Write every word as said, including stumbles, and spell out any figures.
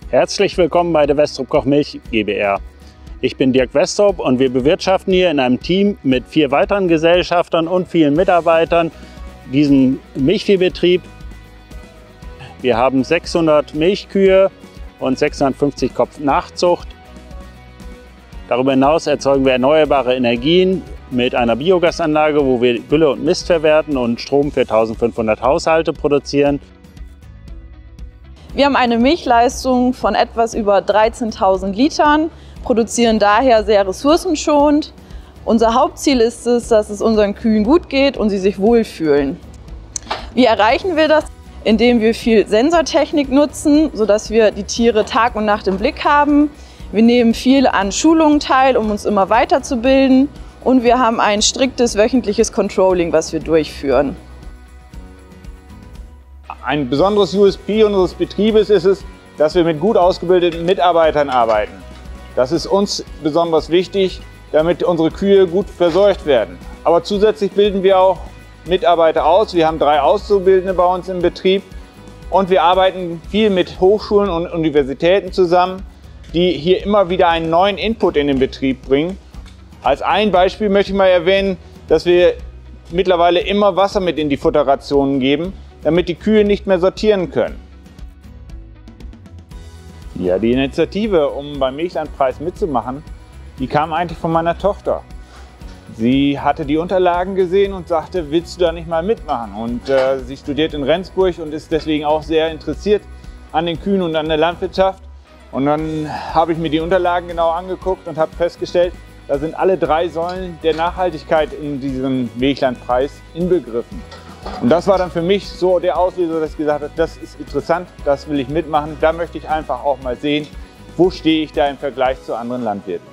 Herzlich willkommen bei der Westrup Koch Milch GbR. Ich bin Dirk Westrup und wir bewirtschaften hier in einem Team mit vier weiteren Gesellschaftern und vielen Mitarbeitern diesen Milchviehbetrieb. Wir haben sechshundert Milchkühe und sechshundertfünfzig Kopf Nachzucht. Darüber hinaus erzeugen wir erneuerbare Energien mit einer Biogasanlage, wo wir Gülle und Mist verwerten und Strom für eintausendfünfhundert Haushalte produzieren. Wir haben eine Milchleistung von etwas über dreizehntausend Litern, produzieren daher sehr ressourcenschonend. Unser Hauptziel ist es, dass es unseren Kühen gut geht und sie sich wohlfühlen. Wie erreichen wir das? Indem wir viel Sensortechnik nutzen, sodass wir die Tiere Tag und Nacht im Blick haben. Wir nehmen viel an Schulungen teil, um uns immer weiterzubilden. Und wir haben ein striktes wöchentliches Controlling, was wir durchführen. Ein besonderes U S P unseres Betriebes ist es, dass wir mit gut ausgebildeten Mitarbeitern arbeiten. Das ist uns besonders wichtig, damit unsere Kühe gut versorgt werden. Aber zusätzlich bilden wir auch Mitarbeiter aus. Wir haben drei Auszubildende bei uns im Betrieb und wir arbeiten viel mit Hochschulen und Universitäten zusammen, die hier immer wieder einen neuen Input in den Betrieb bringen. Als ein Beispiel möchte ich mal erwähnen, dass wir mittlerweile immer Wasser mit in die Futterrationen geben, damit die Kühe nicht mehr sortieren können. Ja, die Initiative, um beim Milchlandpreis mitzumachen, die kam eigentlich von meiner Tochter. Sie hatte die Unterlagen gesehen und sagte, willst du da nicht mal mitmachen? Und äh, sie studiert in Rendsburg und ist deswegen auch sehr interessiert an den Kühen und an der Landwirtschaft. Und dann habe ich mir die Unterlagen genau angeguckt und habe festgestellt, da sind alle drei Säulen der Nachhaltigkeit in diesem Milchlandpreis inbegriffen. Und das war dann für mich so der Auslöser, dass ich gesagt habe, das ist interessant, das will ich mitmachen. Da möchte ich einfach auch mal sehen, wo stehe ich da im Vergleich zu anderen Landwirten.